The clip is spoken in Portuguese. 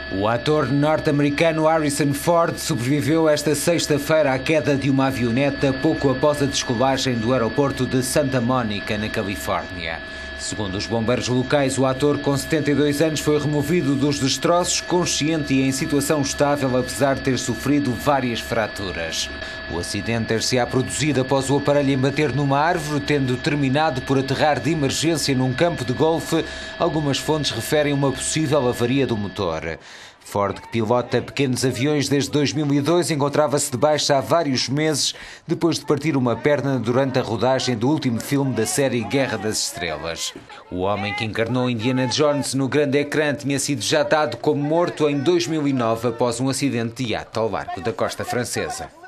O ator norte-americano Harrison Ford sobreviveu esta sexta-feira à queda de uma avioneta pouco após a descolagem do aeroporto de Santa Mónica, na Califórnia. Segundo os bombeiros locais, o ator com 72 anos foi removido dos destroços consciente e em situação estável, apesar de ter sofrido várias fraturas. O acidente ter-se-á produzido após o aparelho embater numa árvore, tendo terminado por aterrar de emergência num campo de golfe. Algumas fontes referem uma possível avaria do motor. Ford, que pilota pequenos aviões desde 2002, encontrava-se de baixa há vários meses, depois de partir uma perna durante a rodagem do último filme da série Guerra das Estrelas. O homem que encarnou Indiana Jones no grande ecrã tinha sido já dado como morto em 2009 após um acidente de iate ao largo da costa francesa.